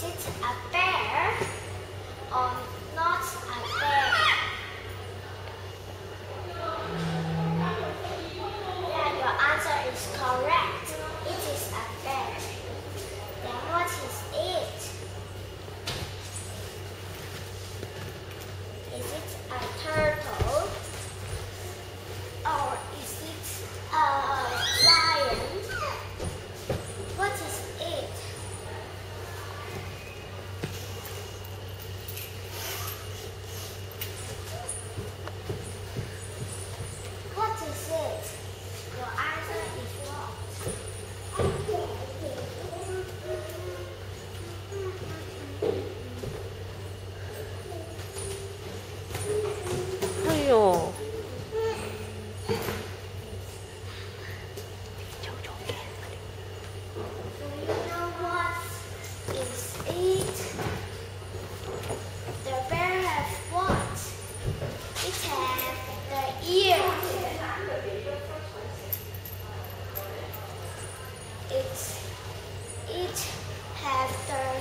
it a bear or not a bear? Yeah, your answer is correct. It is a bear. Then what is it? Is it a turtle? Or is it a lion? What is it? What is it? Your answer is what? 哎呦！ Do you know what is it? The bear has what? It has the ears. It has the